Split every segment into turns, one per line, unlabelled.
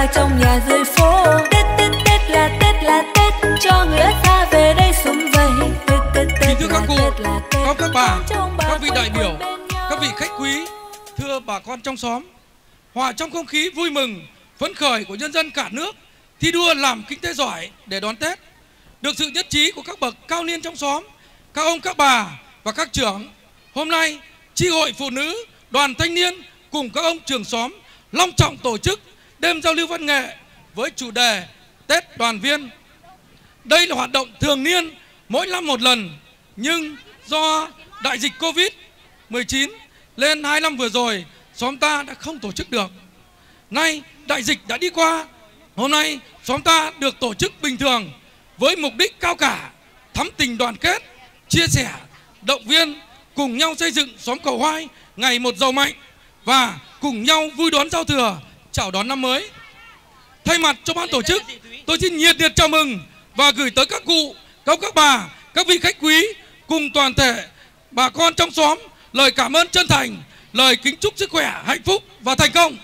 qua trong nhà dưới phố. Tết Tết Tết là Tết cho người ở xa về đây sum vầy. Tết Tết Tết
thưa các cụ, các bà, các vị đại biểu, các vị khách quý, thưa bà con trong xóm, hòa trong không khí vui mừng, phấn khởi của nhân dân cả nước thi đua làm kinh tế giỏi để đón Tết, được sự nhất trí của các bậc cao niên trong xóm, các ông, các bà và các trưởng. Hôm nay, chi hội phụ nữ, đoàn thanh niên cùng các ông trưởng xóm long trọng tổ chức đêm giao lưu văn nghệ với chủ đề Tết đoàn viên. Đây là hoạt động thường niên mỗi năm một lần, nhưng do đại dịch Covid-19 lên 2 năm vừa rồi, xóm ta đã không tổ chức được. Nay đại dịch đã đi qua, hôm nay xóm ta được tổ chức bình thường với mục đích cao cả, thắm tình đoàn kết, chia sẻ, động viên, cùng nhau xây dựng xóm Cầu Hoai ngày một giàu mạnh và cùng nhau vui đón giao thừa, chào đón năm mới. Thay mặt cho ban tổ chức, tôi xin nhiệt liệt chào mừng và gửi tới các cụ, các bà, các vị khách quý cùng toàn thể bà con trong xóm lời cảm ơn chân thành, lời kính chúc sức khỏe, hạnh phúc và thành công.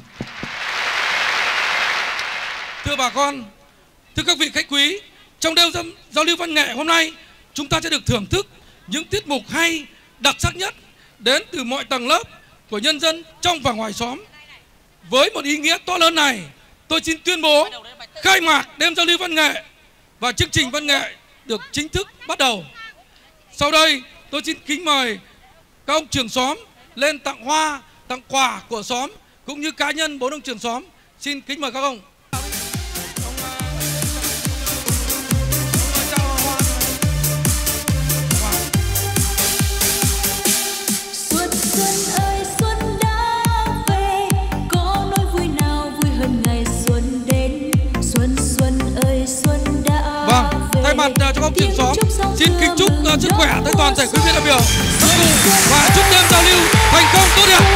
Thưa bà con, thưa các vị khách quý, trong đêm giao lưu văn nghệ hôm nay, chúng ta sẽ được thưởng thức những tiết mục hay, đặc sắc nhất đến từ mọi tầng lớp của nhân dân trong và ngoài xóm. Với một ý nghĩa to lớn này, tôi xin tuyên bố khai mạc đêm giao lưu văn nghệ và chương trình văn nghệ được chính thức bắt đầu. Sau đây, tôi xin kính mời các ông trưởng xóm lên tặng hoa, tặng quà của xóm cũng như cá nhân 4 ông trưởng xóm. Xin kính mời các ông. Thay mặt cho các ông trưởng xóm xin kính chúc sức khỏe tới toàn thể quý vị đại biểu, các cụ và chúc đêm giao lưu thành công tốt đẹp.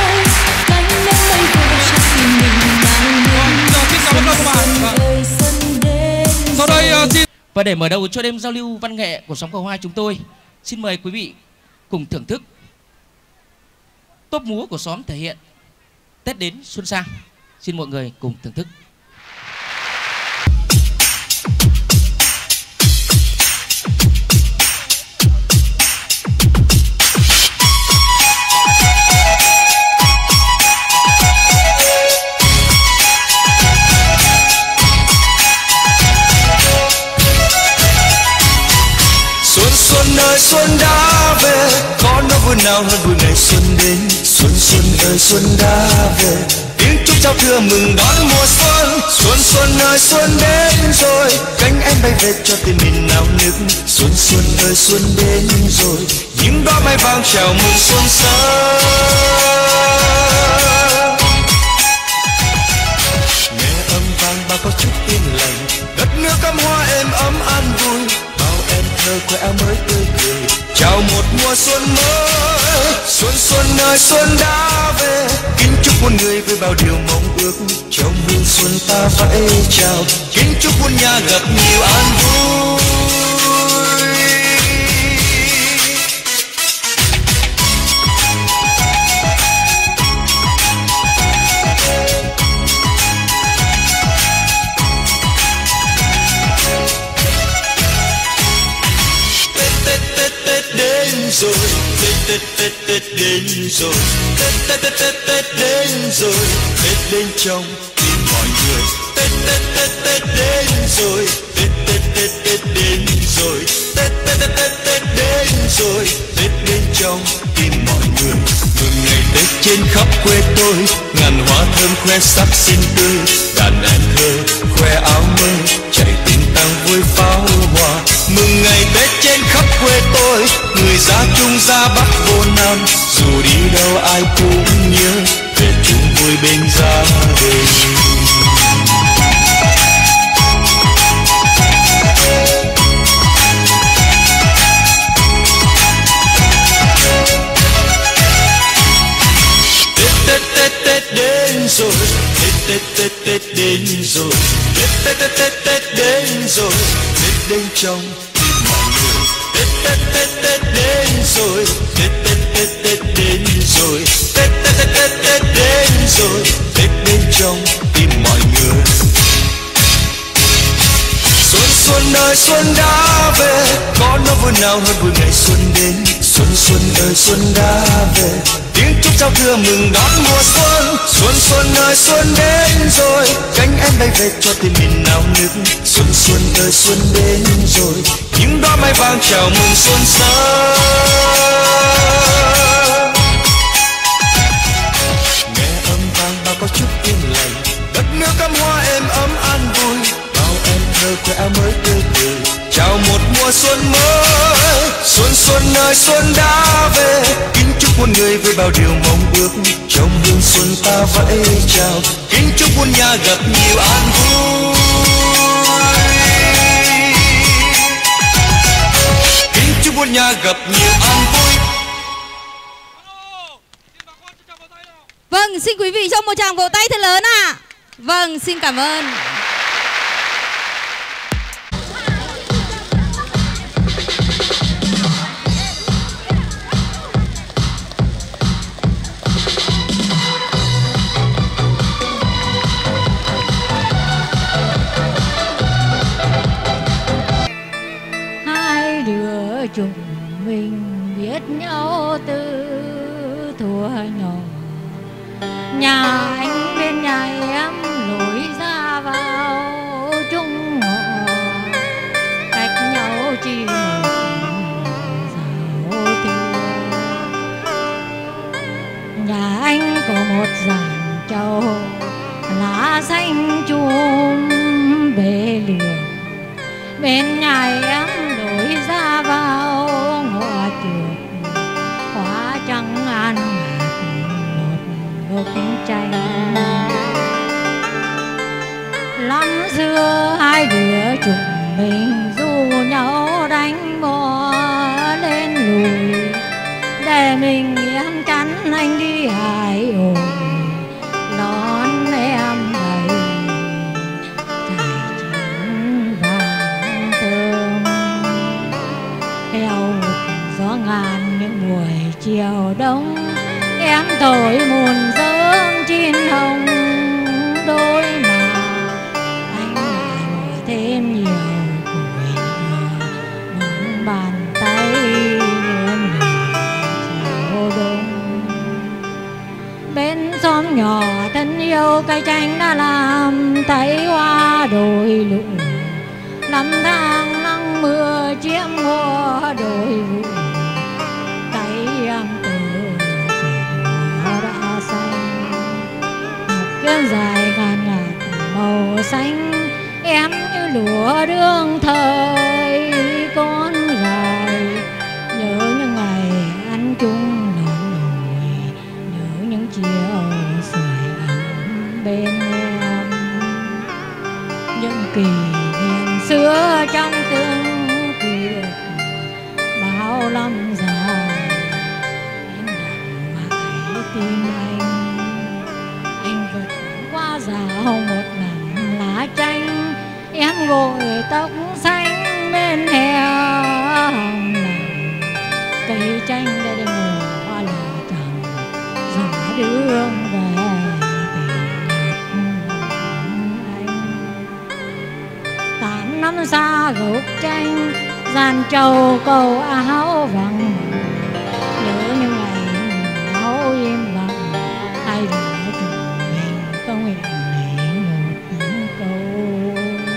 Xin cảm ơn các bạn. Sau đây xin
và để mở đầu cho đêm giao lưu văn nghệ của xóm Cầu Hoai, chúng tôi xin mời quý vị cùng thưởng thức tốp múa của xóm thể hiện Tết đến xuân sang. Xin mọi người cùng thưởng thức.
Xuân ơi xuân đã về, có nỗi vui nào hơn vui ngày xuân đến. Xuân xuân ơi xuân đã về, tiếng chúc giao thừa mừng đón mùa xuân. Xuân xuân ơi xuân đến rồi, cánh em bay về cho tình mình nao nức. Xuân xuân ơi xuân đến rồi, những đóa mai vàng chào mừng xuân sang. Nghe âm vang bao câu chúc yên lành, đất nước cắm hoa êm ấm an vui. Thơ khoe áo mới tươi cười chào một mùa xuân mới. Xuân xuân ơi xuân đã về, kính chúc muôn người với bao điều mong ước. Trong hương xuân ta vẫy chào, kính chúc muôn nhà gặp nhiều an vui. Rồi Tết đến rồi, Tết đến rồi, Tết đến trong tim mọi người. Tết đến rồi, Tết đến rồi, Tết đến rồi, Tết đến trong tim mọi người. Mừng ngày Tết trên khắp quê tôi, ngàn hoa thơm khoe sắc xinh tươi. Đàn em thơ khoe áo mới, chạy tung tăng vui pháo hoa. Mừng ngày Tết trên khắp quê tôi, người ra Trung ra Bắc vô Nam. Dù đi đâu ai cũng nhớ về chung vui bên gia đình. Tết đến rồi, Tết đến rồi, Tết đến rồi, Tết đến trong tim mọi người. Tết đến rồi, Tết đến rồi, Tết đến rồi, Tết đến trong tim mọi người. xuân ơi xuân đã về, có nó vui nào hơn vui ngày xuân đến. Xuân xuân ơi xuân đã về, tiếng chúc giao thừa mừng đón mùa xuân. Xuân xuân ơi xuân đến rồi, cánh em bay về cho tim mình nao nức. Xuân xuân ơi xuân đến rồi, những đóa mai vàng chào mừng xuân sang. Nghe âm vang bao câu chúc yên lành, đất nước cắm hoa êm ấm an vui. Bao em thơ quê áo mới tươi cười, chào một mùa xuân mới. Xuân xuân ơi xuân đã về, kính chúc muôn người với bao điều mong ước. Trong hương xuân ta vẫy chào, kính chúc muôn nhà gặp nhiều an vui. Kính chúc muôn nhà gặp nhiều an vui.
Vâng, xin quý vị cho một tràng vỗ tay thật lớn ạ. Vâng, xin cảm ơn. Hai đứa chúng mình biết nhau từ thuở nhỏ. Nhà anh bên nhà em lối ra vào trung ngọ, cách nhau chỉ một dạo thưa. Nhà anh có một dàn trầu lá xanh chum bể lửa, bên nhà em lối ra vào ngõ trước hoa trắng an gốc chanh. Năm xưa hai đứa chúng mình du nhau đánh bò lên lùi, để mình em chắn anh đi hải ổi đón em đầy trải chín vàng thơm. Theo gió ngàn những buổi chiều đông, em thổi muôn sớm chín hồng đôi mà anh lại bỏ thêm nhiều củi lửa nóng bàn tay nhuộm chiều đông. Bên xóm nhỏ thân yêu cây chanh đã làm thấy hoa đồi lụi, năm tháng nắng mưa chiếm hoa đồi vụ. Tay em chân dài ngàn ngạt màu xanh, em như lúa đương thời con gái. Nhớ những ngày ăn chung nón nồi, nhớ những chiều sưởi ấm bên em. Những kỷ niệm xưa trong từng ký bao năm dài, em đặng mãi tim anh. Qua rào một nắng lá chanh, em gội tóc xanh bên hè hồng làng. Cây chanh đã đến mùa hoa lửa trầm, gió đường về tình anh. 8 năm xa gốc chanh, dàn trầu cầu áo vàng. Nhớ những ngày áo im lặng, hai đứa không nguyện lấy một câu.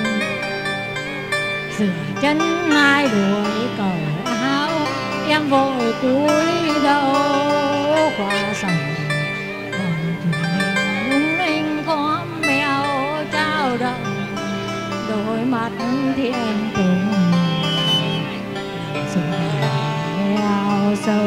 Rửa chân hai đuổi cầu áo, em vội cúi đầu qua sông. Vòng thuyền lung linh khóm mèo trao động, đôi mắt thiên tùng sông ao sâu.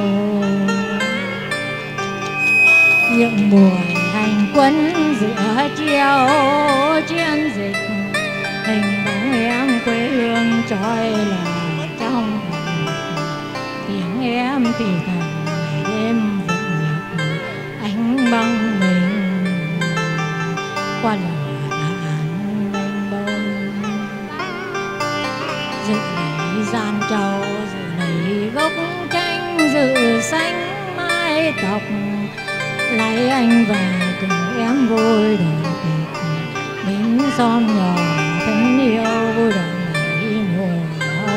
Những buổi hành quân giữa chiều chiến dịch, hình bóng em quê hương trói lòa trong tiếng em thì thầm ngày đêm vụn nhọc. Anh băng mình qua lửa đạn mênh bông, dự lấy gian trầu, dự lấy gốc chanh, dự xanh mái tóc. Lấy anh và cùng em vui đổ kịch, bên xóm nhỏ thân yêu vui đón ngày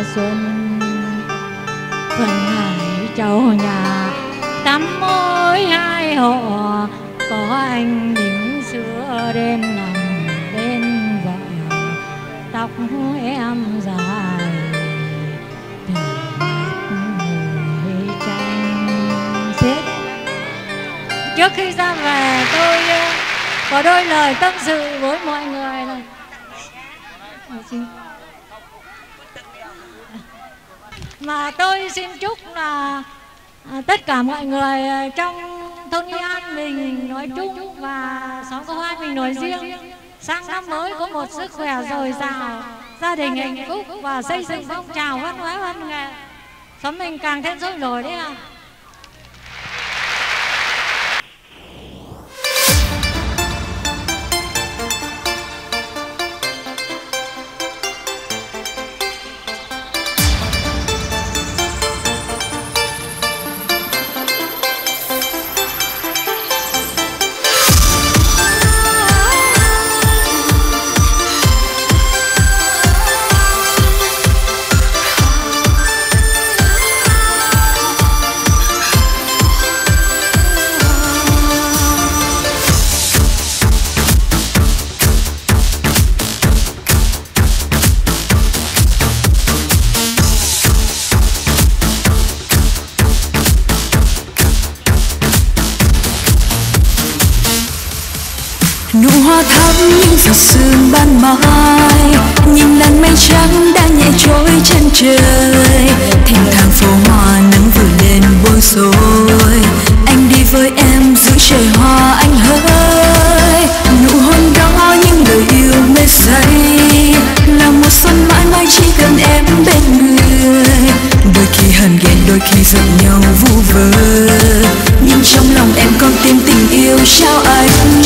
xuân. Phần hải châu nhà tắm môi hai họ, có anh đỉnh sữa đêm nằm bên vợ. Tóc em dài từ mắt ngồi tranh xiết. Trước khi ra về tôi có đôi lời tâm sự với mọi người này. Mà tôi xin chúc là tất cả mọi người trong thôn Nghi An mình nói chung và xóm Cầu Hoa mình nói riêng sang năm mới có một sức khỏe dồi dào, gia đình hạnh phúc và xây dựng phong trào văn hóa văn nghệ xóm mình càng thêm sôi nổi đấy ạ.
Nụ hoa thắm những giọt sương ban mai, nhìn làn mây trắng đã nhẹ trôi trên trời. Thỉnh thoảng phố hoa nắng vừa lên bối rối, anh đi với em giữa trời hoa anh hỡi. Nụ hôn đó những lời yêu mê say, là mùa xuân mãi mãi chỉ cần em bên người. Đôi khi hờn ghen đôi khi giận nhau vu vơ, nhưng trong lòng em còn tim tình yêu trao anh.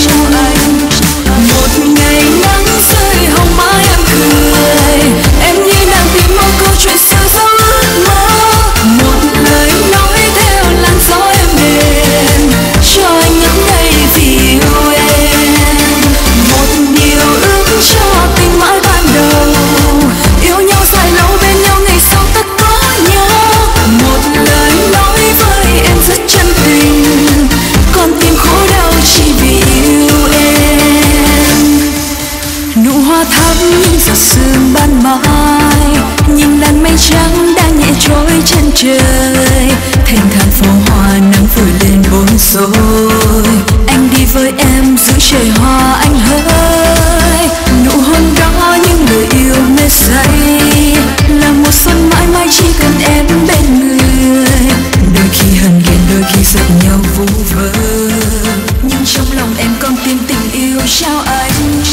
Một ngày nắng rơi hồng má em cười, em như đang tìm mong câu chuyện xưa giấc mơ. Một lời nói theo làn gió em đêm, cho anh ngắm ngây vì yêu em. Một điều ước cho tình mãi ban đầu, yêu nhau dài lâu bên nhau ngày sau tất có nhau. Một lời nói với em rất chân tình, con tim khổ đau chỉ vì yêu em. Nụ hoa thắm những giọt sương ban mai, nhìn làn mây trắng đang nhẹ trôi trên trời. Thênh thang phố hoa nắng vừa lên bối rối, anh đi với em giữa trời hoa anh hỡi. Nụ hôn đó những lời yêu mê say, là mùa xuân mãi mãi chỉ cần em bên người. Đôi khi hờn ghen đôi khi giận nhau vu vơ, nhưng trong lòng em còn tim tình yêu trao anh.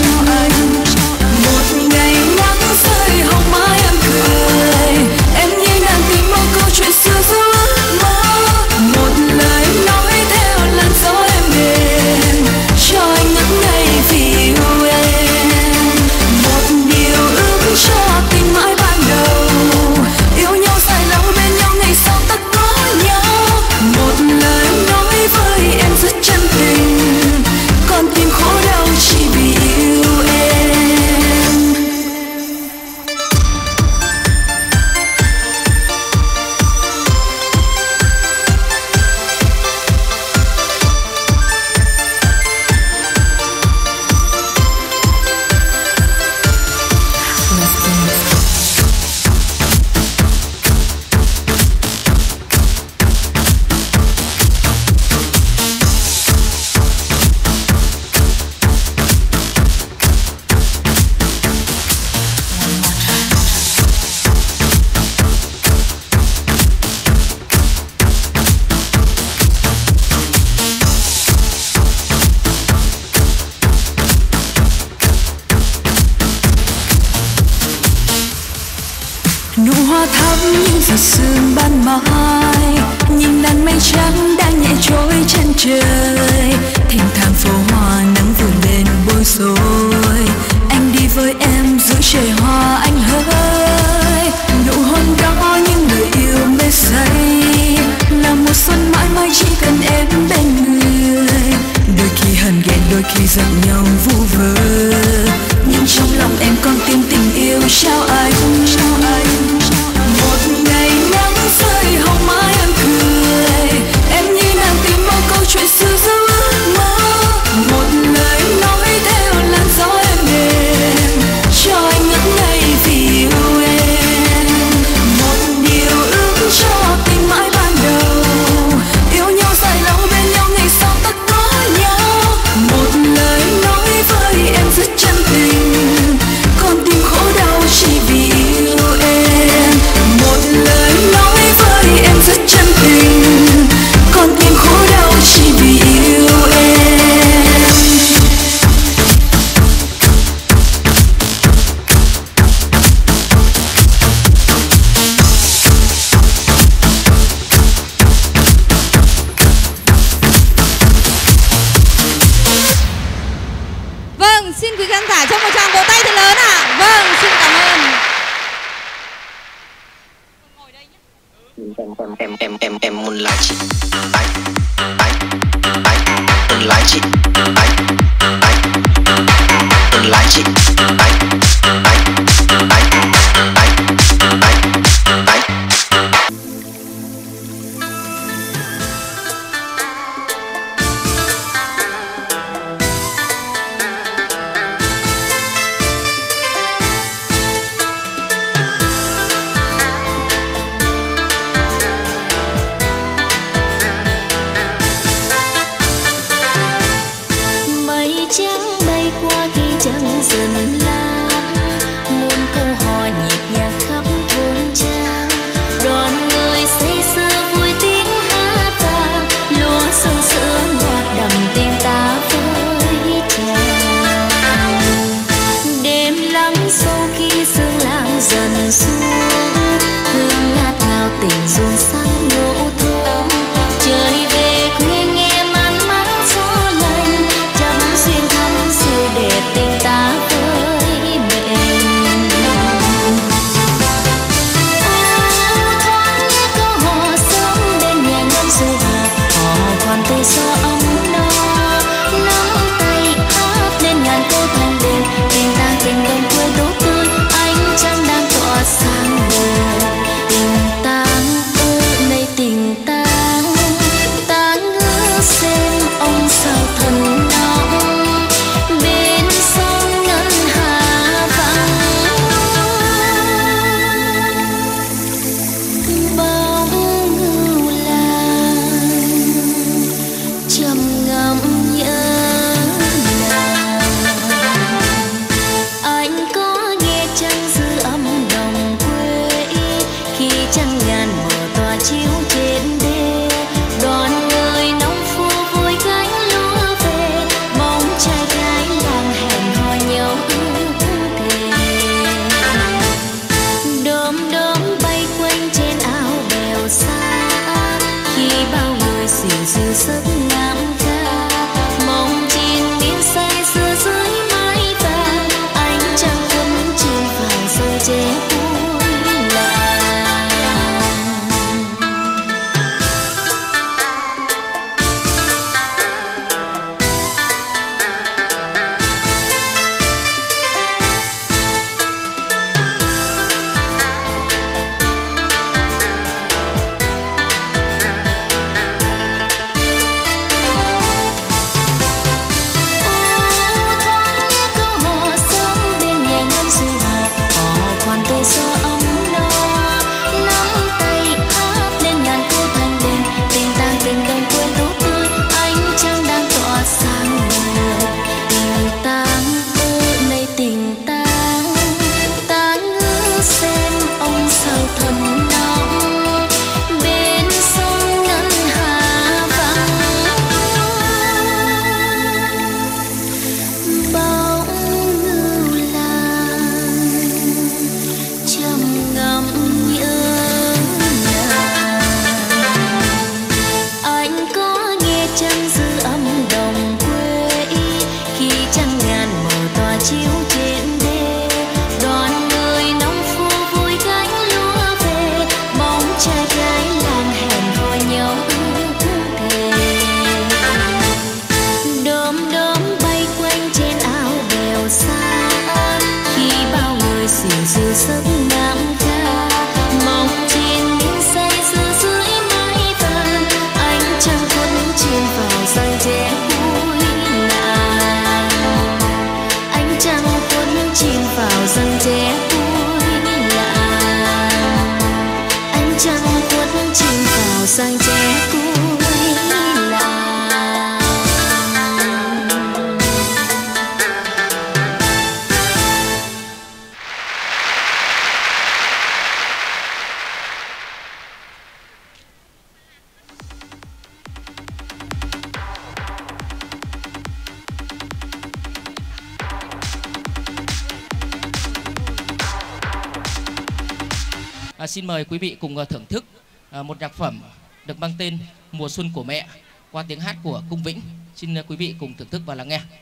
Một ngày nắng rơi hồng má em cười, em như đang tìm mong câu chuyện xưa giấc mơ. Một lời nói theo làn gió em đêm, cho anh ngắm ngây vì yêu em. Một điều ước cho tình mãi ban đầu, yêu nhau dài lâu bên nhau ngày sau tất có nhau. Một lời nói với em rất chân tình, con tim khổ đau chỉ vì yêu em. Nụ hoa thắm những giọt sương ban mai, nhìn làn mây trắng đang nhẹ trôi trên trời. Thênh thang phố hoa nắng vừa lên bối rối, anh đi với em giữa trời hoa anh hỡi. Nụ hôn đó những lời yêu mê say, là mùa xuân mãi mãi chỉ cần em bên người. Đôi khi hờn ghen đôi khi giận nhau vu vơ, nhưng trong lòng em còn tim tình yêu trao anh.
Em muốn lái chị muốn lái chị muốn lái chị
Xin mời quý vị cùng thưởng thức một nhạc phẩm được mang tên Mùa Xuân của Mẹ qua tiếng hát của Cung Vĩnh. Xin quý vị cùng thưởng thức và lắng nghe.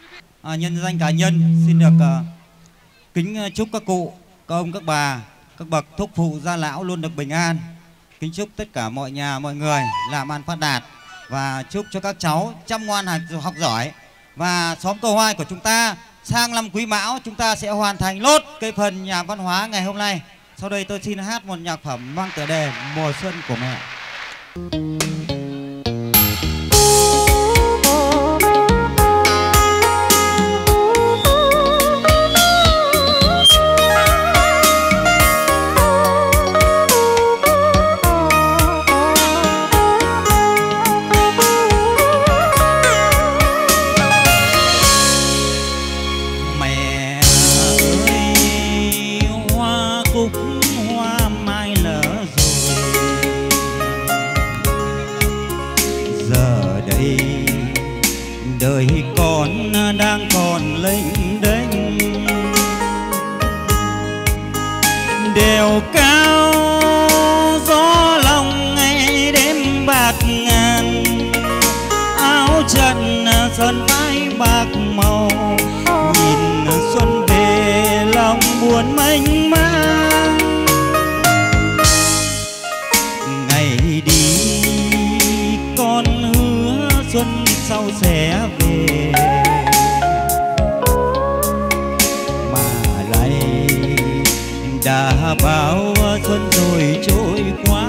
Nhân danh cá nhân xin được kính chúc các cụ, các ông, các bà, các bậc thúc phụ gia lão luôn được bình an, kính chúc tất cả mọi nhà mọi người làm ăn phát đạt và chúc cho các cháu chăm ngoan học giỏi. Và xóm Cầu Hoài của chúng ta sang năm Quý Mão chúng ta sẽ hoàn thành lốt cái phần nhà văn hóa ngày hôm nay. Sau đây tôi xin hát một nhạc phẩm mang tựa đề Mùa Xuân của Mẹ. Đời con đang còn lênh đênh, đèo cao gió lòng ngày đêm bạc ngàn, áo trần sơn vai bạc màu, nhìn xuân về lòng buồn mênh mang. Ngày đi con hứa xuân sau sẽ về, mà lại đã bao xuân rồi trôi qua.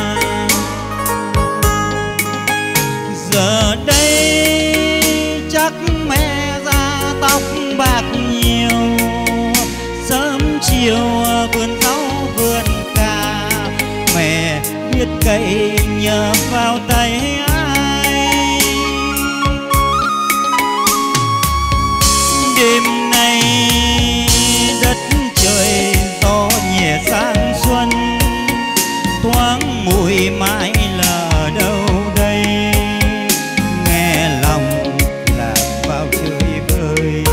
Giờ đây chắc mẹ ra tóc bạc nhiều, sớm chiều vườn rau vườn cà, mẹ biết cậy nhờ vào tay ai. Đêm nay đất trời gió nhẹ sang xuân, thoáng mùi mãi là đâu đây, nghe lòng lạc vào trời vơi.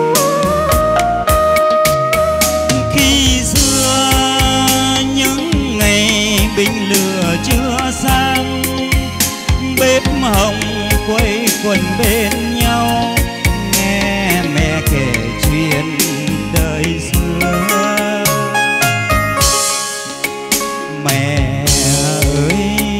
Khi xưa những ngày bình lửa chưa sang, bếp hồng quây quần bên nhau, nghe mẹ kể chuyện đời xưa. Mẹ ơi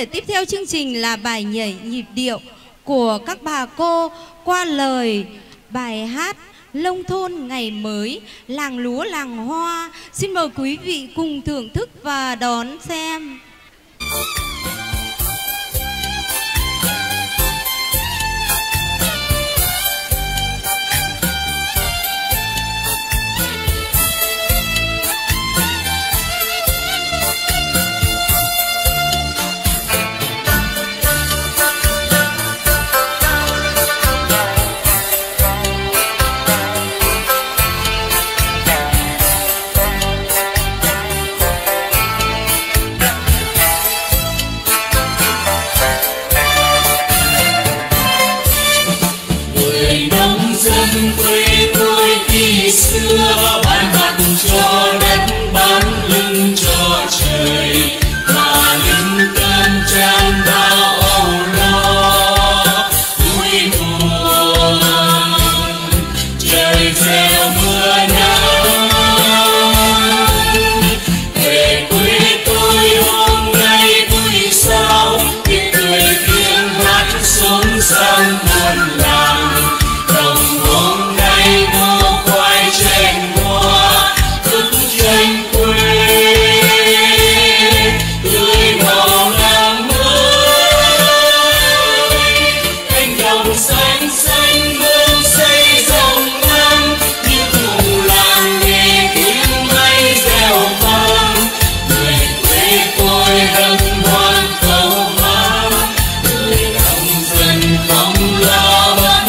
thể tiếp theo chương trình là bài nhảy nhịp điệu của các bà cô qua lời bài hát Nông thôn ngày mới, làng lúa làng hoa. Xin mời quý vị cùng thưởng thức và đón xem.
Quê tôi khi xưa bán mặt cho đất bán lưng cho trời mà lưng cơm tràn bao âu lo vui buồn trời gieo mưa nắng về quê tôi hôm nay vui sao tiếng cười tiếng hát sống sang buồn làng. Hôm nay ngô khoai chanh hoa thức chanh quê tươi màu làng mới cánh đồng xanh xanh mương xây rộng năm như cùng làng nghe tiếng máy reo vang người quê tôi hân hoan cầu hát người nông dân không lo mất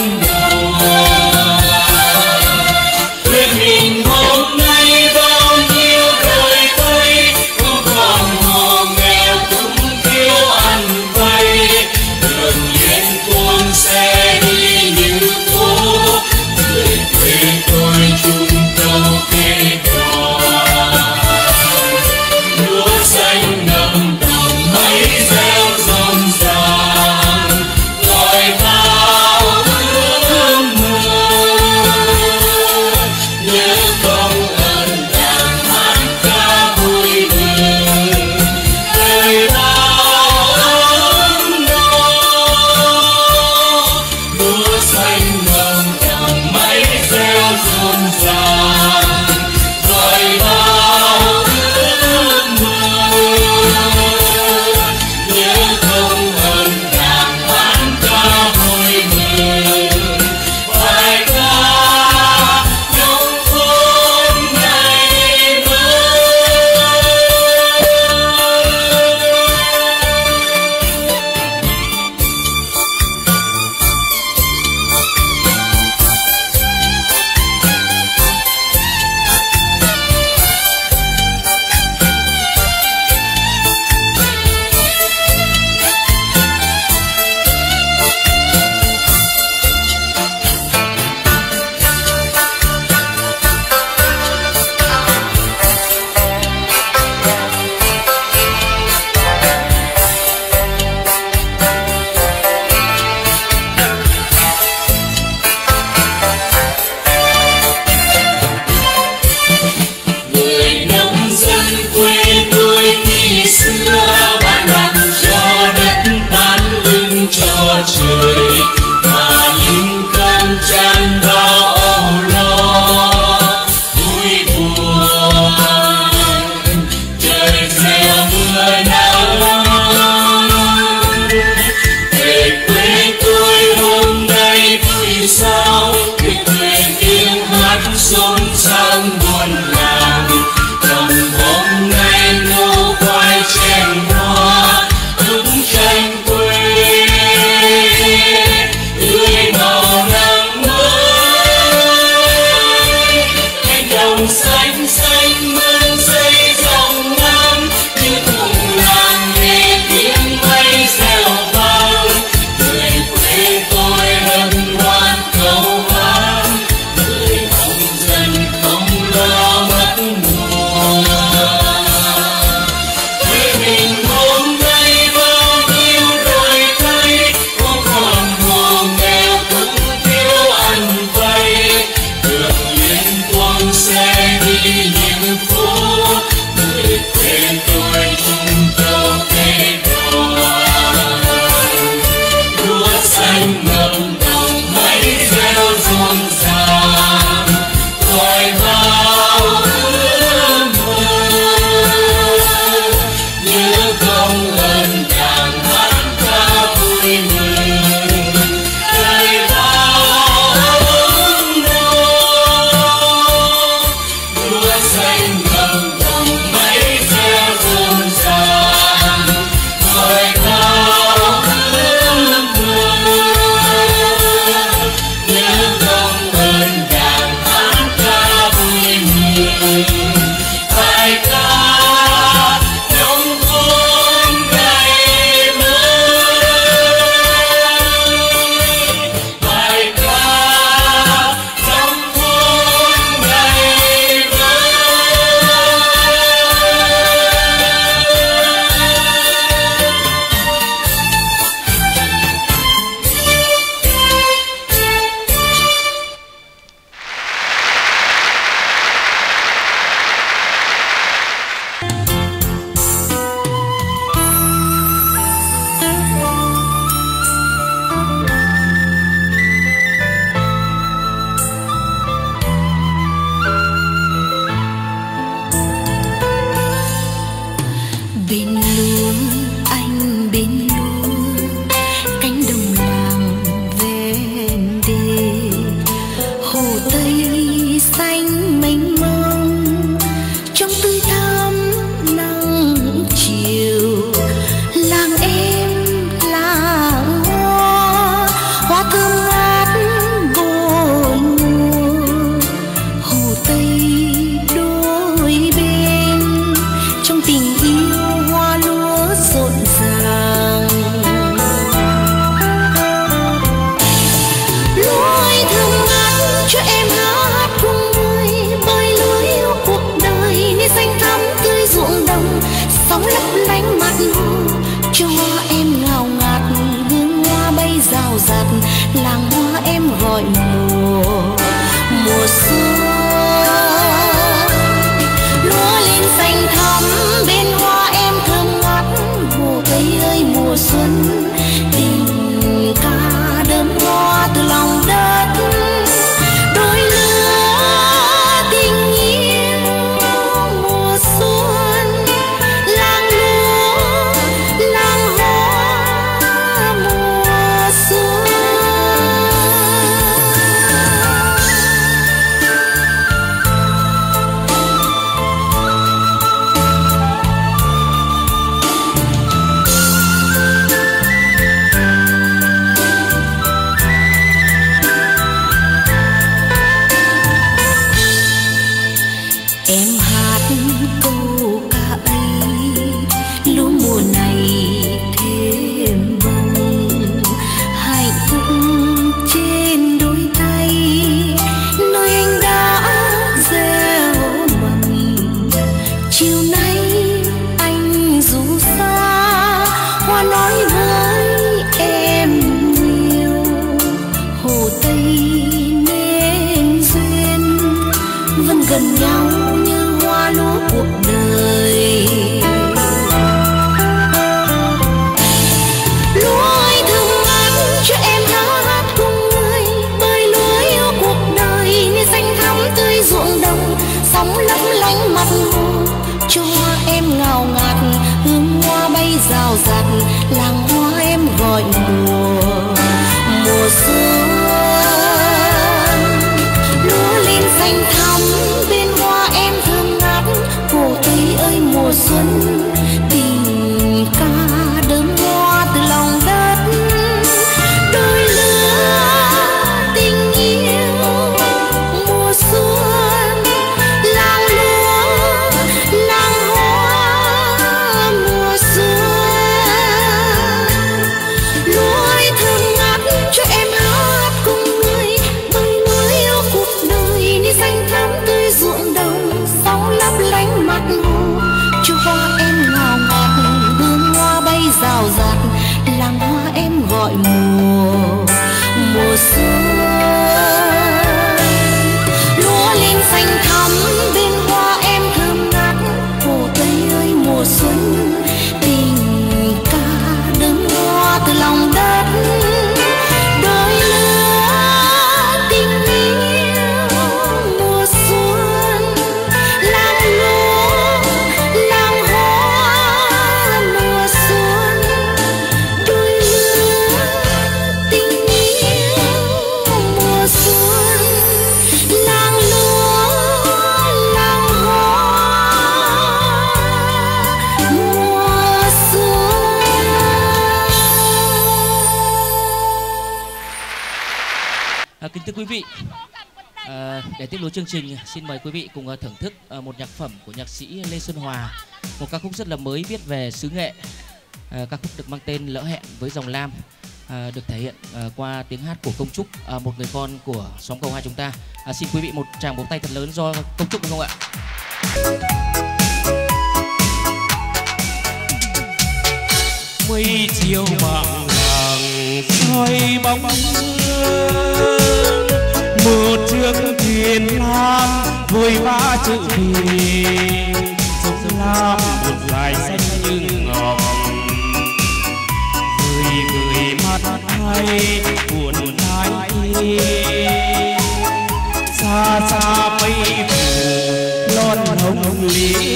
trời mà những cơn tràn bao âu lo vui buồn trời gieo mưa nắng về quê tôi hôm nay vui sao biết quê tiếng hát xôn sang buồn làng trong hôm nay ngô khoai chanh hoa thức chanh xanh xanh mương xây dòng năm như cùng làng nghe tiếng mây reo vang người quê tôi hân hoan cầu hát người nông dân không lo mất mùa quê mình hôm nay bao nhiêu đổi thay không còn hồ nghèo cũng thiếu ăn vay đường liên quân xe đi
quý vị, để tiếp nối chương trình, xin mời quý vị cùng thưởng thức một nhạc phẩm của nhạc sĩ Lê Xuân Hòa, một ca khúc rất là mới viết về xứ Nghệ. Ca khúc được mang tên Lỡ Hẹn với Dòng Lam, được thể hiện qua tiếng hát của Công Trúc, một người con của xóm Cầu Hai chúng ta. Xin quý vị một tràng vỗ tay thật lớn do Công Trúc được không ạ?
Mây chiều bằng làng soi bóng hương, một chiếc thuyền lam vội vã trở về sông Lam một dài xanh như ngọc. Người mắt hay buồn ai xa xa mây phủ lon hồng lý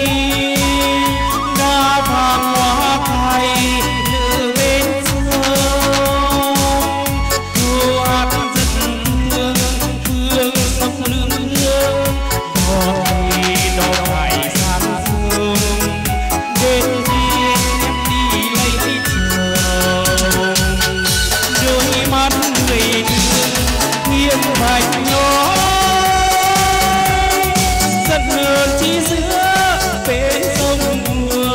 đã vàng hoa khai lửa bên sông thu hát rất thương phương sông lương đò hải san sông đến riêng em đi lấy chồng đôi mắt người thương nghiêng bạch nhó giận hờn chỉ giữa bên sông buồn.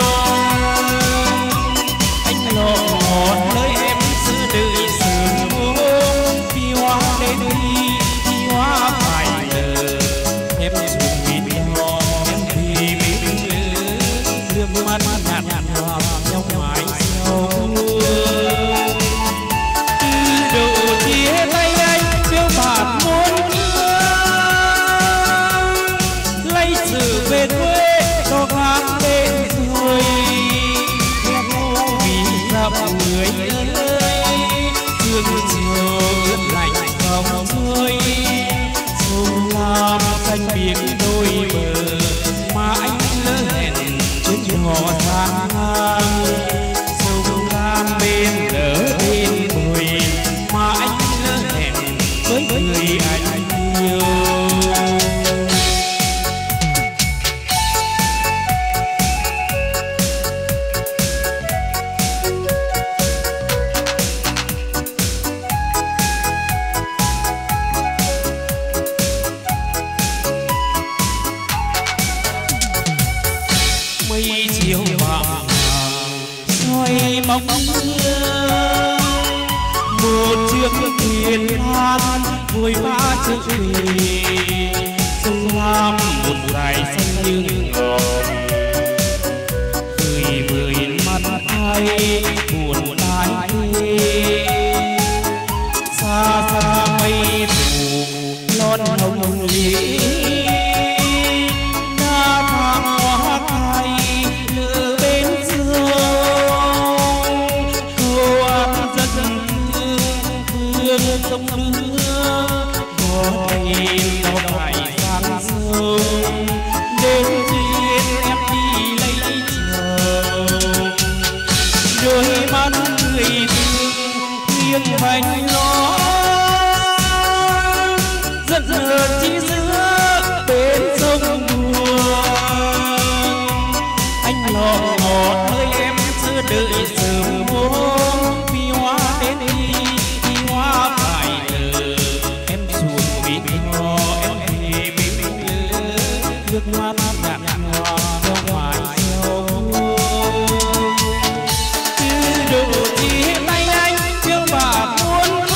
Anh lọ ngọt nơi em xưa đợi sớm hôm vì hoa đến đi thì hoa phải chờ em dùng mịt nhỏ em thì mịt nước mắt nhạt nhòa trong mái sầu từ đầu chia tay anh phiêu bạt muôn lấy sự về quê cho khác bên rồi em vì gặp người ơi sương chiều ướt lạnh dòng rơi sông Lam xanh biển đôi bờ mà anh lỡ hẹn chuyến nhỏ sang ngang sông Lam bên lỡ bên bồi mà anh lỡ hẹn với người anh yêu. Mây chiều vàng soi bóng hương, một chiếc thuyền lam vội vã trở về sông Lam một dài xanh như ngọc. Người mắt ai buồn ai xa xa mây phủ lon hồng lý đã vàng hoa khai lửa bên sông cô ăn rất thương phương sông lửa có đầy đò hải sang sông đến duyên em đi lấy chồng đôi mắt người thương nghiêng vành nó giận hờn chỉ giữa bên sông buồn. Anh lọ ngọt nơi em xưa đợi sớm hôm vì hoa đến đi thì hoa phải chờ em xuống mịt nhỏ em thì mịt nước mắt nhạt nhòa trong mái sông từ đầu chia tay anh phiêu bạt muôn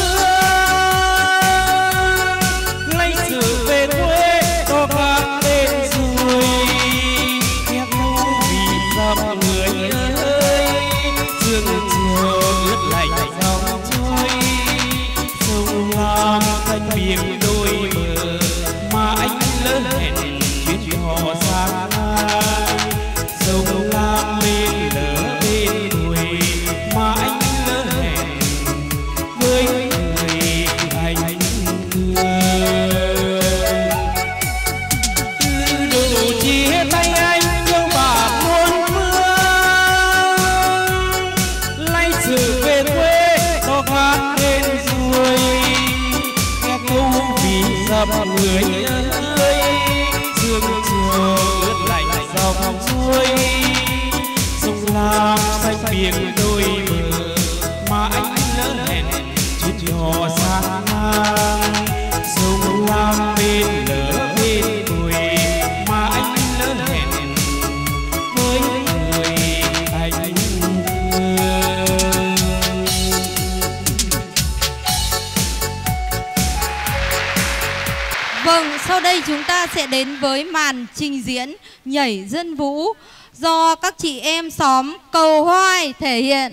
phương lấy sự về quê cho khác bên rồi em vì gặp người ơi sương chiều ướt lạnh dòng trôi sông Lam xanh biển đôi bờ mà anh lỡ hẹn chuyến nhỏ sang ngang sông Lam bên lỡ bên đồi mà anh lỡ hẹn với người anh thương. Từ đầu chia tay anh yêu bà muôn phương lấy sự về quê cho khác bên rồi nghe câu vì gặp người ơi sương chiều ướt lạnh dòng trôi sông Lam xanh biển đôi bờ mà anh lỡ hẹn chuyến nhỏ sang ngang
đây chúng ta sẽ đến với màn trình diễn nhảy dân vũ do các chị em xóm Cầu Hoai thể hiện.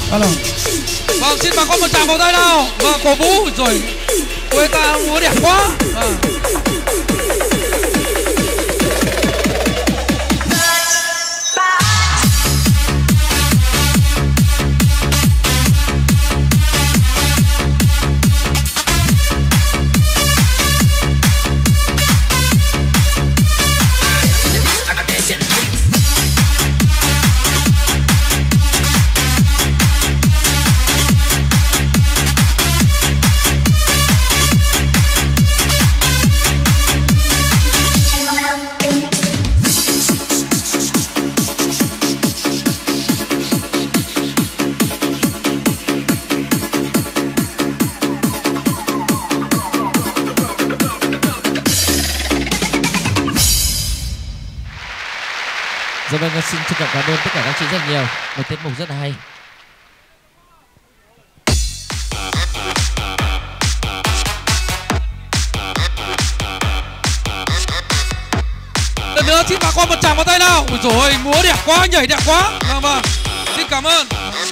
Alo. Vâng, xin bà con một tràng vào tay nào và cổ vũ rồi. Quê ta múa đẹp quá.
Dạ vâng, xin trân trọng cảm ơn tất cả các chị rất nhiều. Một tiết mục rất là hay.
Lần nữa xin bà con một tràng vào tay nào. Ôi dồi ôi, múa đẹp quá, nhảy đẹp quá. Vâng vâng, xin cảm ơn.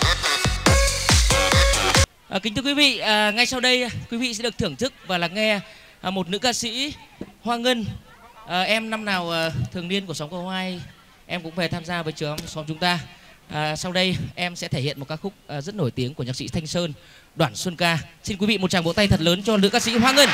Kính thưa quý vị, ngay sau đây quý vị sẽ được thưởng thức và lắng nghe một nữ ca sĩ Hoa Ngân. Em năm nào thường niên của xóm Cầu Hoai em cũng về tham gia với trường xóm chúng ta. Sau đây em sẽ thể hiện một ca khúc rất nổi tiếng của nhạc sĩ Thanh Sơn, Đoàn Xuân Ca. Xin quý vị một tràng vỗ tay thật lớn cho nữ ca sĩ Hoa Ngân.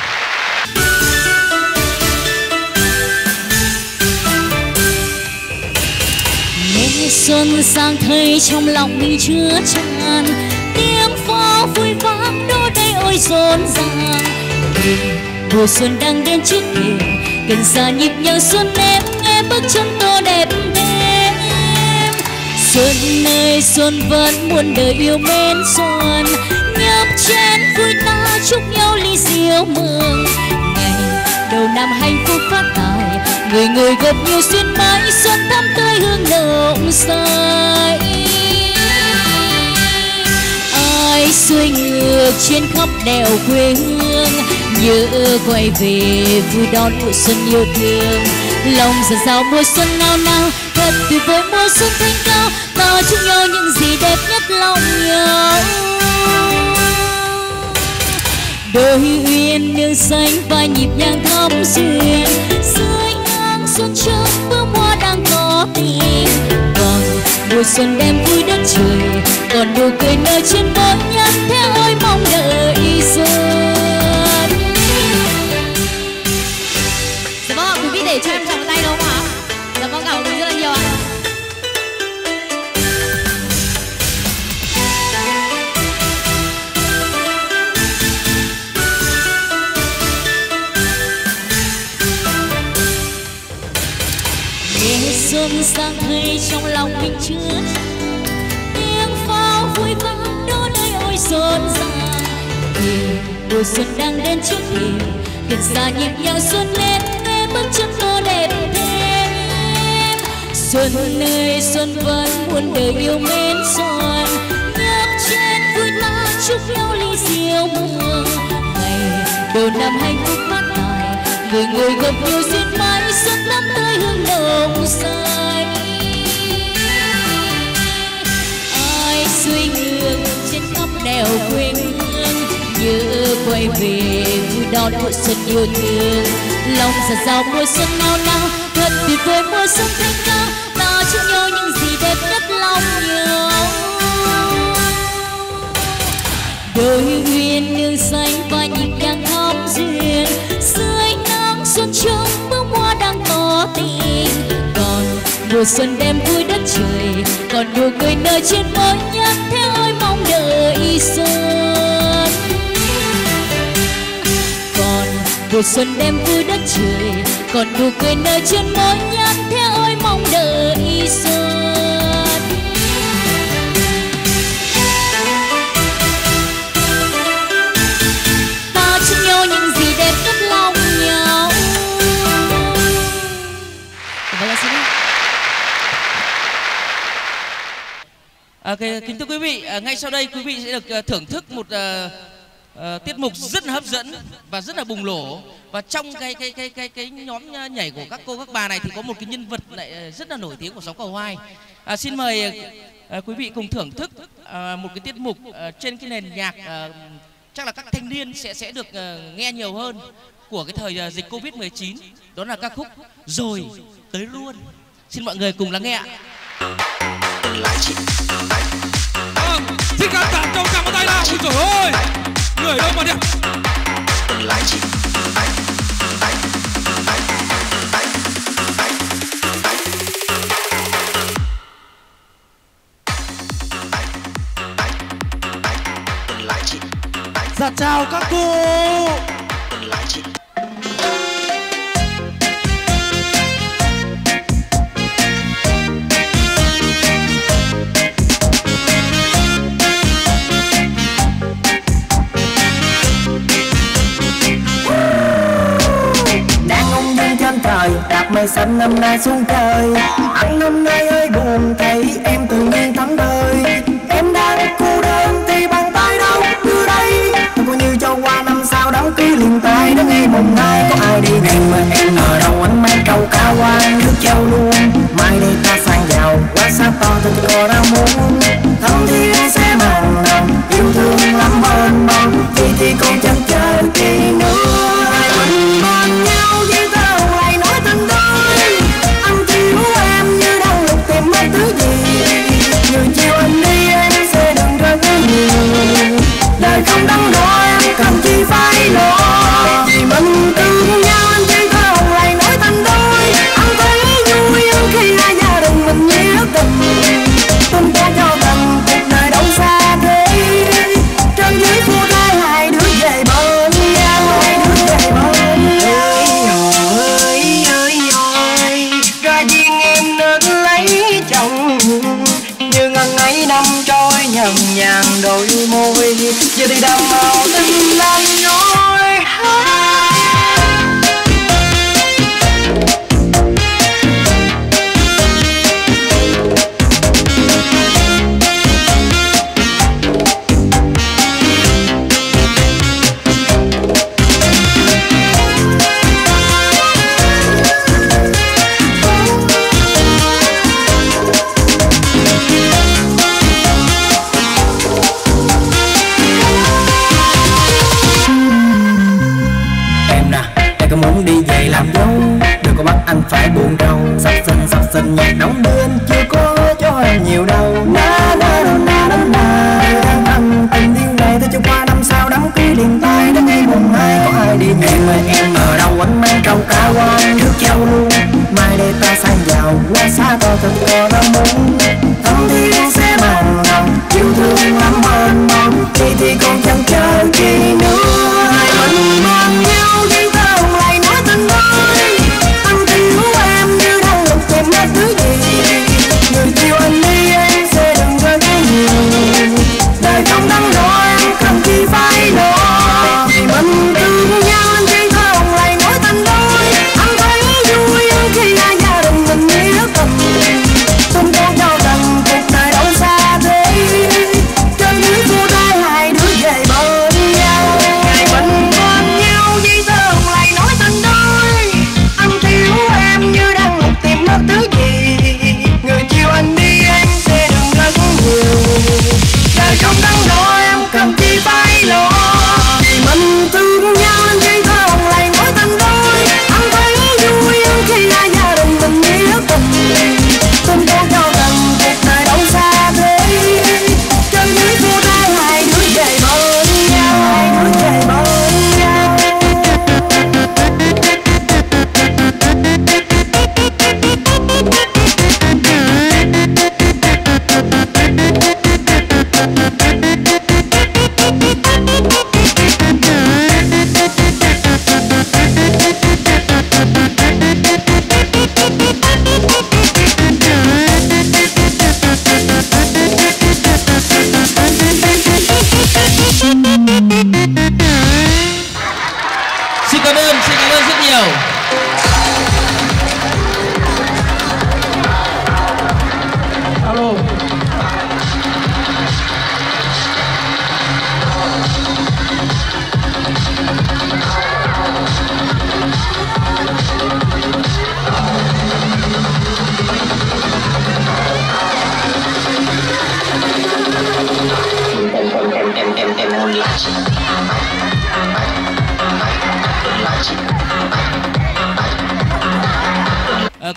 Mùa xuân sang thấy trong lòng mình chứa tràn tiếng pháo vui vang đô đây ôi rộn ràng. Mùa xuân đang đến trước thềm, gần xa nhịp nhàng xuân em nghe bước chân tô đẹp đêm. Xuân ơi xuân vẫn muôn đời yêu mến xuân, nhấp chén vui ta chúc nhau ly rượu mừng. Ngày đầu năm hạnh phúc phát tài, người người gặp nhiều duyên mãi xuân thắm tươi hương nồng say. Ai xuôi ngược trên khắp đèo quê hương, nhớ quay về vui đón mùa xuân yêu thương. Lòng dần dào mùa xuân nào nào, thật tuyệt vời mùa xuân thanh cao, ta chúc nhau những gì đẹp nhất lòng nhau. Đôi uyên nương xanh và nhịp nhàng thắm duyên, dưới nắng xuân trong bướm hoa đang có tình. Còn mùa xuân đem vui đất trời, còn nụ cười nở trên môi nhắn theo ôi mong đợi xuân.
Dạ vâng ạ, quý vị để cho em chồng tay đúng không ạ? Dạ vâng, cảm ơn quý vị rất là nhiều ạ.
Xuân sang thấy trong lòng mình chứa tiếng pháo vui vang đô nơi ôi rộn ràng. Mùa xuân đang đến trước thềm, gần xa nhịp nhàng xuân lên nghe bước chân tô đẹp thêm. Xuân ơi xuân vẫn muôn đời yêu mến xuân, nhấp chén vui ta chúc nhau ly rượu mừng. Ngày đầu năm hạnh phúc phát tài, người người gặp nhiều duyên mãi xuân thắm tươi hương nồng say. Ai xuôi ngược trên khắp đèo quê hương, nhớ quay về vui đón mùa xuân yêu thương. Lòng dạt dào mùa xuân nào nào, thật tuyệt vời mùa xuân thanh cao, ta chúc nhau những gì đẹp nhất lòng nhau. Đôi uyên nương xanh và nhịp nhàng thắm duyên, dưới nắng xuân trong bướm hoa đang tỏ tình. Còn mùa xuân đem vui đất trời, còn nụ cười nở trên môi nhắn theo ôi mong đợi xuân. Còn mùa xuân đem vui đất trời, còn nụ cười nở trên môi nhắn theo ôi mong đợi xuân. Ta chúc nhau những gì đẹp nhất lòng nhau.
Kính thưa quý vị, ngay sau đây quý vị sẽ được thưởng thức một tiết mục rất là hấp dẫn và rất là bùng nổ. Và trong cái nhóm nhảy của các cô các bà này thì có một cái nhân vật lại rất là nổi tiếng của xóm Cầu Hoai. Xin mời quý vị cùng thưởng thức một cái tiết mục trên cái nền nhạc chắc là các thanh niên sẽ được nghe nhiều hơn của cái thời dịch Covid-19. Đó là ca khúc Rồi Tới Luôn. Xin mọi người cùng lắng nghe ạ.
Xin các bạn trong cảm ơn tay nào. Ôi trời ơi, người đâu mà đẹp.
Dạ chào các cô.
Trời đạp mây xanh năm nay xuống trời, anh năm nay ơi buồn thấy em tự nhiên thắm đời. Em đang cô đơn thì bàn tay đâu đưa đây, coi như cho qua năm sau đám cưới liền tay đến ngày mùng 2 có ai đi tìm mà em ở đâu anh mang câu ca hoa nước treo luôn. Mai đây ta sang giàu quá xa to tôi có ra muốn thăm thì anh sẽ màng nồng yêu thương lắm bên bóng thì còn chẳng chờ gì nữa. Mình bên nhau với tao lại nói tình đôi, anh thiếu em như đang lục tìm mấy thứ gì. Người chiều anh đi em sẽ đừng rơi với nhiều, đời không đắn đo em cần chi phải lo. Vì mình thương nhau anh chỉ không lại nói tình đôi, anh thấy vui hơn khi hai gia đình mình nghĩa tình. Tình ta cho rằng cuộc đời đâu xa thế, trên dưới phu thai hai đứa về bên nhau, hai đứa về bên nhau. Ra duyên em nên lấy chồng, như ngần ấy năm trôi nhầm nhàng đôi môi, giờ thì đầm màu tình đang nói. Muốn đi về làm dâu đừng có bắt anh phải buồn rầu, sắp xinh nhạc đóng đưa anh chưa có cho em nhiều đâu. Na na na na na đang thầm tình yêu này tôi cho qua năm sau đám cưới liền tay đến ngày mùng 2 có ai đi em ơi em ở đâu anh mang câu ca hoa nước treo luôn. Mai đây ta sang giàu quá xa to thật có ra muốn thăm thì anh sẽ màng nồng yêu thương lắm hơn mong thì còn chẳng chờ chi nữa. Mình bên nhau đi tao lại nói tình đôi, anh thiếu em như đang lục tìm hết thứ gì. Người chiều anh đi em sẽ đừng rơi với nhiều, đời không đắn đo em cần chi phải lo. Vì mình thương nhau anh chỉ không lại nói tình đôi, anh thấy vui hơn khi hai gia đình mình nghĩa tình. Tôi cho rằng cuộc đời đâu xa thế, trên dưới phu thai hai đứa về bên nhau. Ngày mình bên nhau với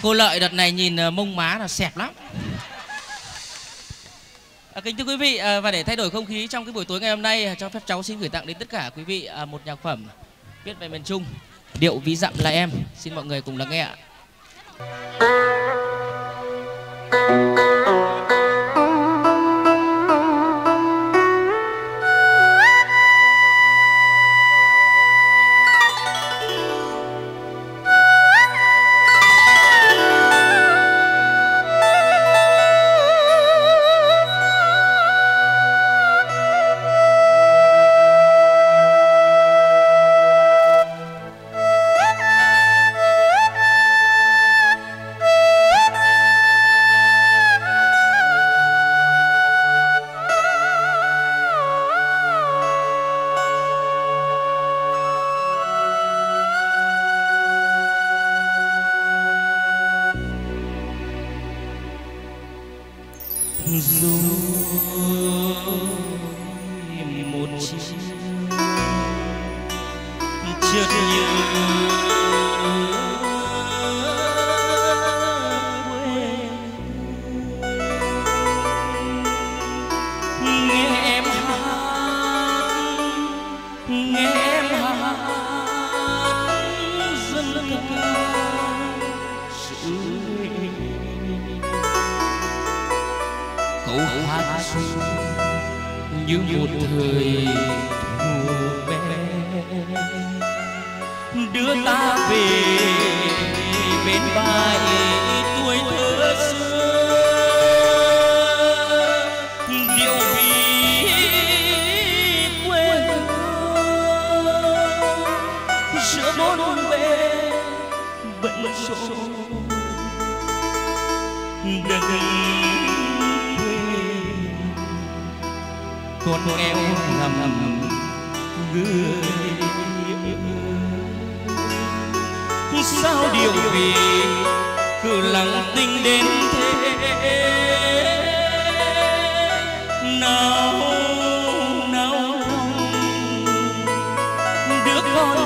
cô Lợi đợt này nhìn mông má là xẹp lắm. Kính thưa quý vị, và để thay đổi không khí trong cái buổi tối ngày hôm nay, cho phép cháu xin gửi tặng đến tất cả quý vị một nhạc phẩm viết về miền Trung, điệu ví dặm là em. Xin mọi người cùng lắng nghe ạ.
như một thời thù bé đưa ta về bên vai tuổi thơ xưa, điệu ví quê hương giữa bốn bề bận rộn đất con nghèo nằm người sao điều vì cứ lặng tình đến thế nào nào đứa con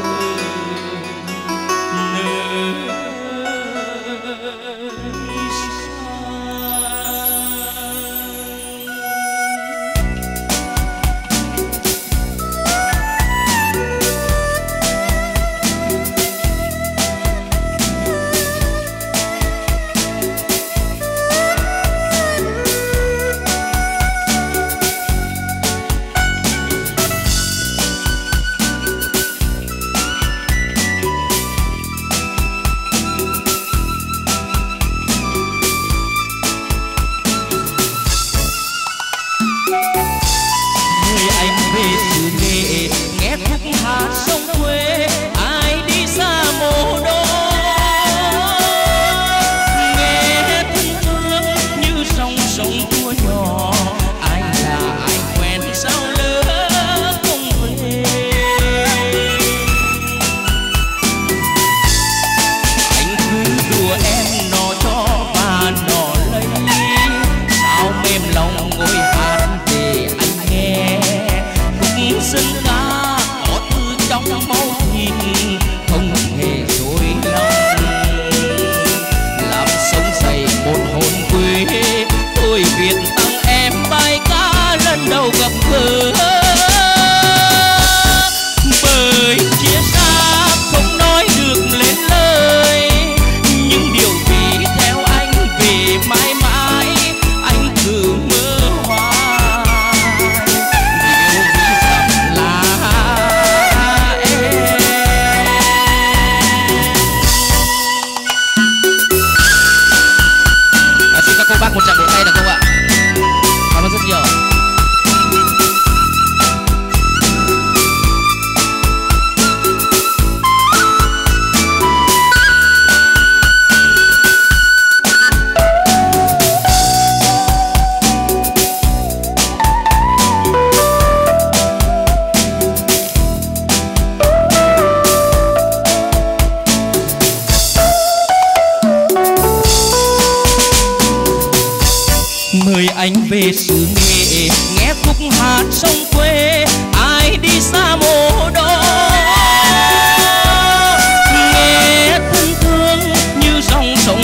anh về xứ Nghệ nghe khúc hát sông quê ai đi xa mộ đó nghe thân thương như dòng sông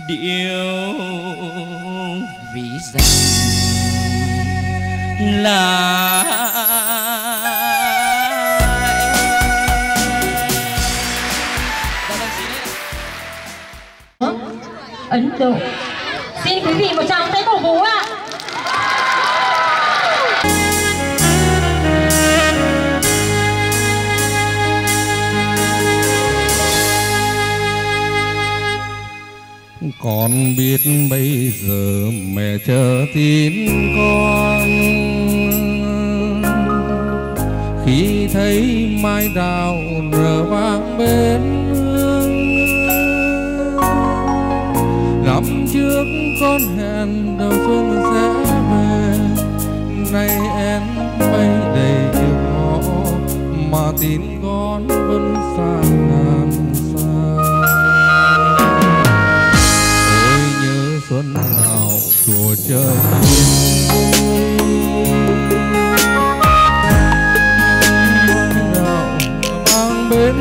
điệu ví dặm là
Ấn Độ. Xin quý vị một tràng tay cổ vũ ạ.
Con biết bây giờ mẹ chờ tin con, khi thấy mai đào nở vang bên hương. Năm trước con hẹn đầu xuân sẽ về, nay em bay đầy yêu họ mà tin con vẫn xa ngàn xa. Ôi nhớ xuân nào chùa trời yên đạo mang bên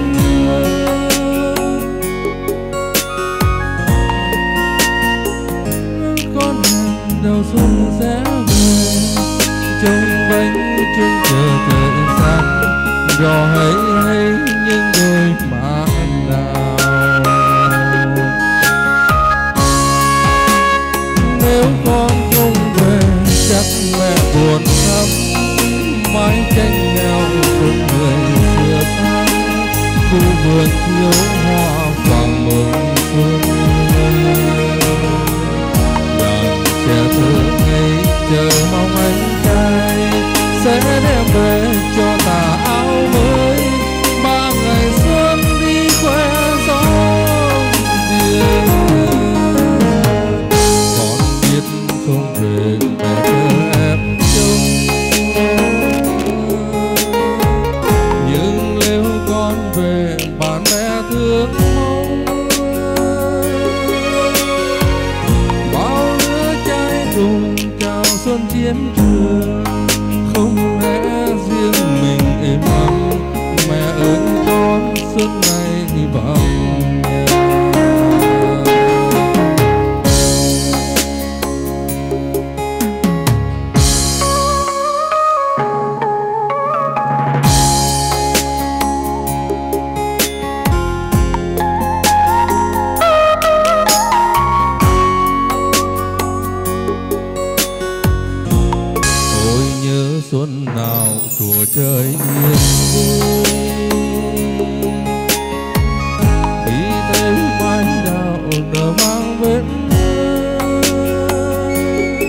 đầu xuân sẽ về, trông bánh trông chờ thời gian rò hãy hay những đôi má nào. Nếu con không về chắc mẹ buồn lắm, mái tranh nhau cùng người xưa xa, khu vườn thiếu hoa vàng mừng xuân. Trẻ thơ ngây chờ mong anh trai sẽ đem về cho tà áo mới, ba ngày xuân đi khoe gió riêng. Con biết không về mẹ chờ em trông, nhưng nếu con về bạn bè thương mong. Cùng chào xuân chiến trường, không lẽ riêng mình êm ấm. Mẹ ơi con xuân này vắng nhà. Xuân nào chùa trời yên vui, khi thấy mai đào nở mang vết hương.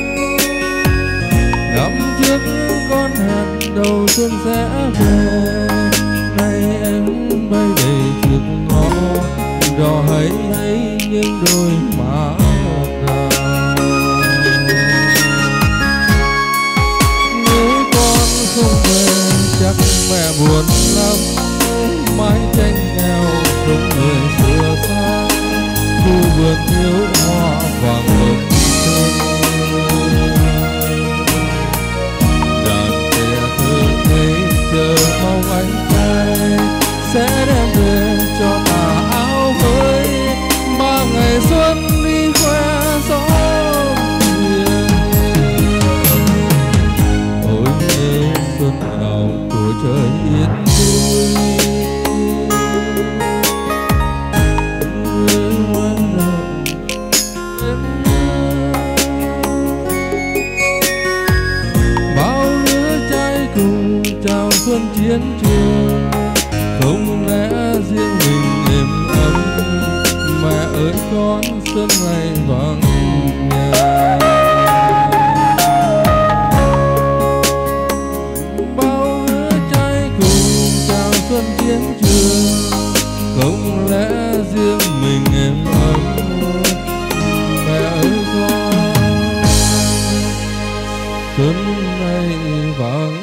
Năm trước con hẹn đầu xuân sẽ về, nay em bay đầy trước ngõ đò hãy thấy những đôi má đào. Không về chắc mẹ buồn lắm, mái tranh nhau giống người xưa xa, khu vườn thiếu hoa vàng mừng xuân. Đàn trẻ thơ ngây chờ mong anh trai sẽ đem về cho tà áo mới, ba ngày xuân đi khoe gió. Xuân nào của trời yên vui, bao lứa trai cùng chào xuân chiến trường, không lẽ riêng mình êm ấm. Mẹ ơi con xuân này vắng nhà. Xuân chiến trường, không lẽ riêng mình êm ấm. Mẹ ơi con xuân này vắng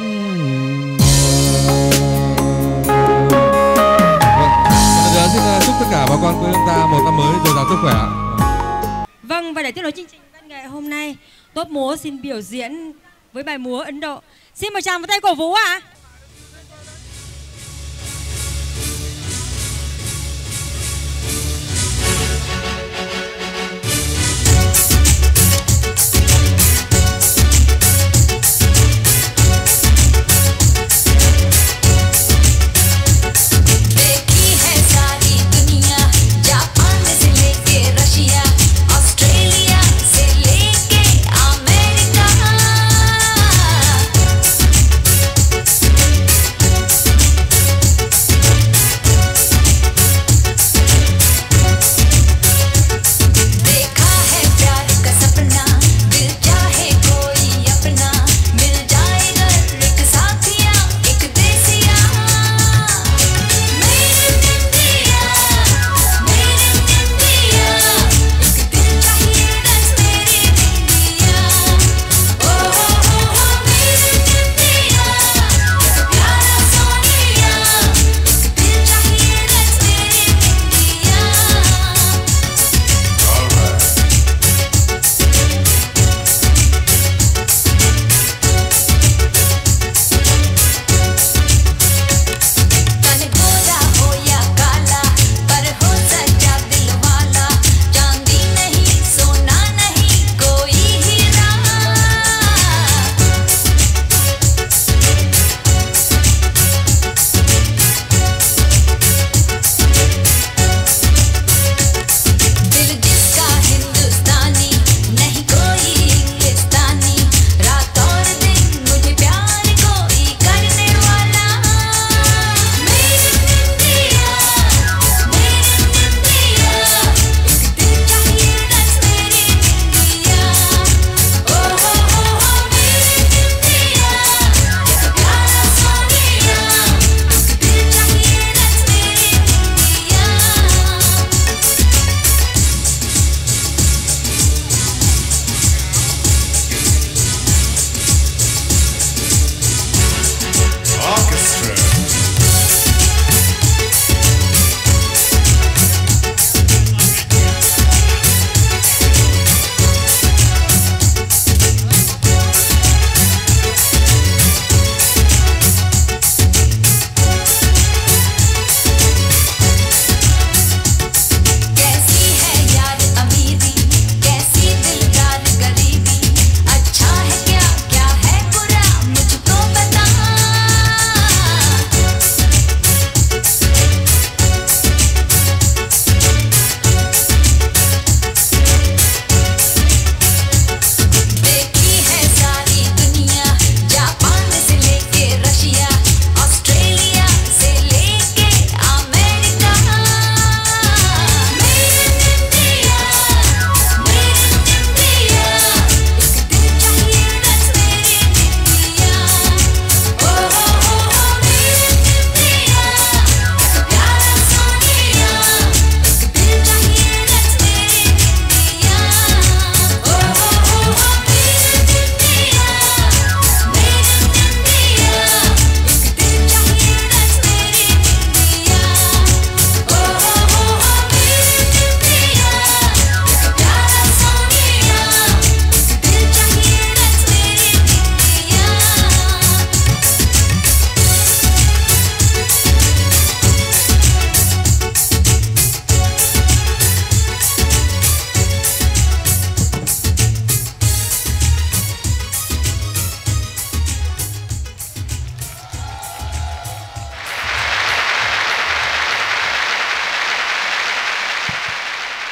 nhà. Xin chúc tất cả bà con của chúng ta một năm mới dồi dào sức khỏe.
Vâng, và để tiếp nối chương trình văn nghệ hôm nay, Top múa xin biểu diễn với bài múa Ấn Độ. Xin một tràng vào tay cổ vũ ạ.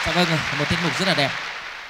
Dạ vâng, một tiết mục rất là đẹp.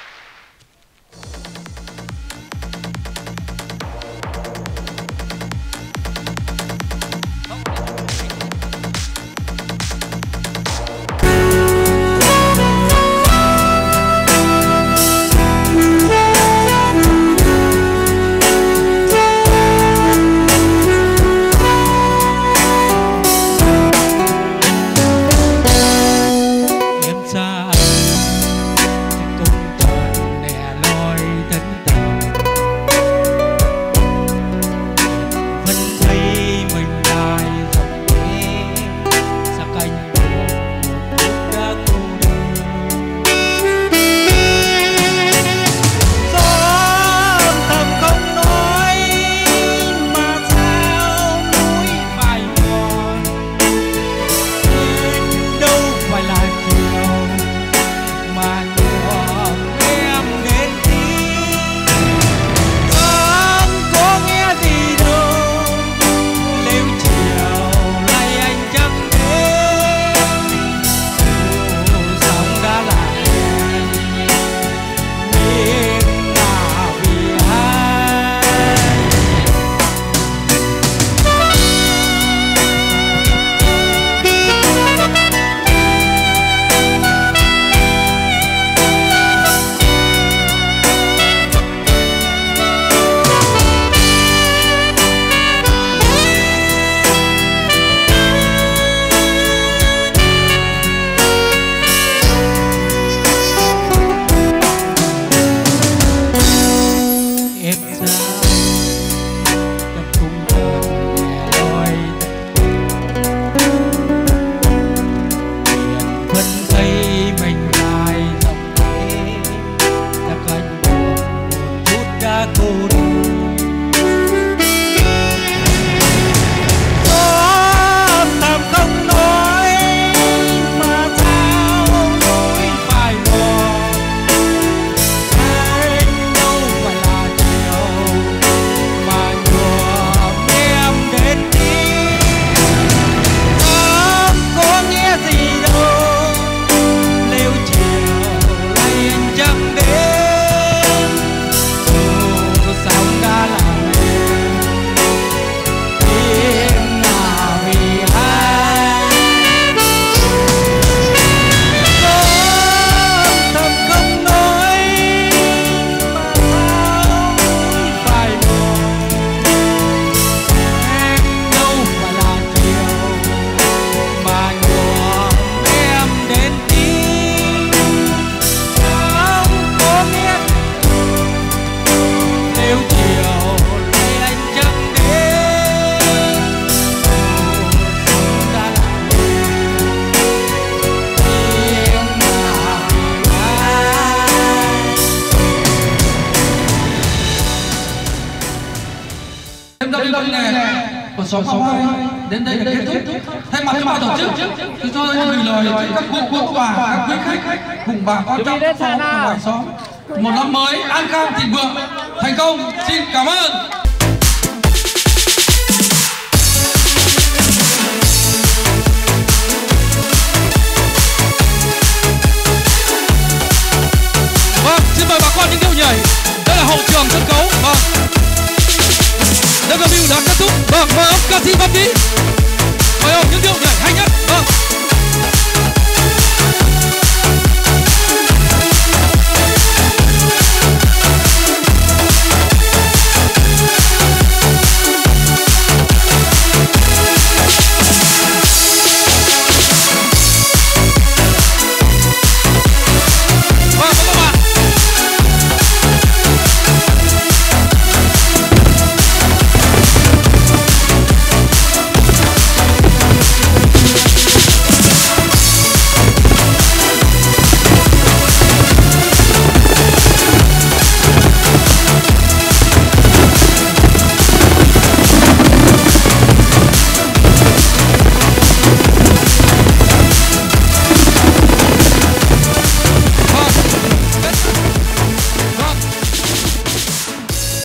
của xóm Khâu Hai đến đây là kết thúc. Thay mặt cho ban tổ chức, chúng tôi gửi lời tới các cụ bà, các quý khách cùng bà con trong xóm và ngoài xóm một năm mới an khang thịnh vượng, thành công. Xin cảm ơn. Vâng, xin mời bà con những điệu nhảy. Đây là hậu trường sân khấu. Vâng. DGW đã kết thúc. Vâng, mời ông ca sĩ Bobby. Mời ông những điệu nhảy hay nhất.